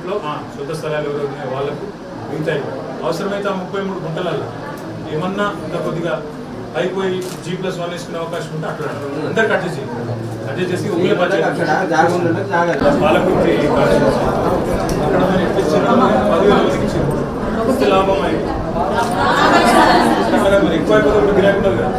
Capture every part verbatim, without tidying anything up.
గవర్నమెంట్లో సొంత స్థలాలు ఎవరు ఉన్నాయి వాళ్ళకు మిగతాయి అవసరమైతే ఆ ముప్పై మూడు గుంటలలో ఏమన్నా ఇంకా కొద్దిగా అయిపోయి జీ ప్లస్ వన్ వేసుకునే అవకాశం ఉంటే అట్లా అందరికి అడ్జస్ట్ చేయాలి అడ్జస్ట్ చేసి ఊళ్ళో పాలకుర్తి అక్కడ మరి ఎట్లా ఇచ్చారు పదివేల మందికి ఇచ్చారు వస్తే లాభం అయింది మరి ఎక్కువ అయిపోతే గిరాకీ ఉండదు కదా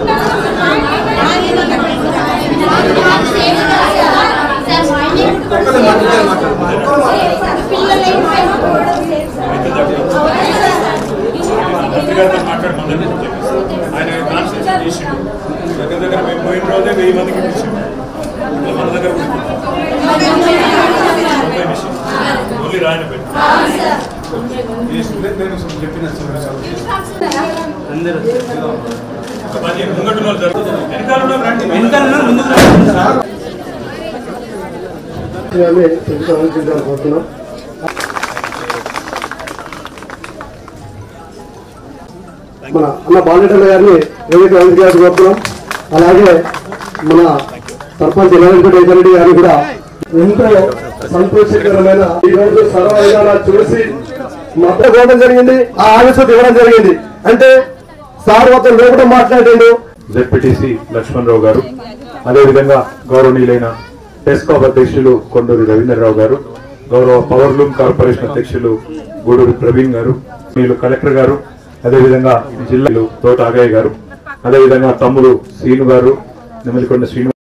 మాట్లాడుకుందని చెప్పేసి ఆయన కాన్సెన్ట్రేట్ చేసిండు దగ్గర దగ్గర మేము పోయిన రోజే వెయ్యి మందికి ఇచ్చిండు ఇట్లా మన దగ్గర ఓన్లీ రాయన పెట్టి చెప్పిన ముంగటి వాళ్ళు జరుగుతుంది వెనకాల వెనకాల ముందు మన అన్న బాలరెడ్డి గారిని ఏదైతే అభివృద్ధి గారికి కోరుతున్నాం అలాగే మన సర్పంచ్ రెడ్డి గారిని కూడా ఎంతో సంతోషకరమైన ఈ రోజు సర్వవిధాలా చూసి మద్దతు ఇవ్వడం జరిగింది ఆ ఆలోచన ఇవ్వడం జరిగింది అంటే సార్ ఒక లోపల మాట్లాడాడు జెడ్పీటీసీ లక్ష్మణరావు గారు అదేవిధంగా గౌరవనీయులైన టెస్కాప్ అధ్యక్షులు కొండూరి రవీంద్రరావు గారు గౌరవ పవర్లూమ్ కార్పొరేషన్ అధ్యక్షులు గూడూరి ప్రవీణ్ గారు వీళ్ళు కలెక్టర్ గారు అదేవిధంగా జిల్లాలు తోట ఆగయ్య గారు అదేవిధంగా తమ్ముడు శ్రీను గారు నెమలికొండ శ్రీను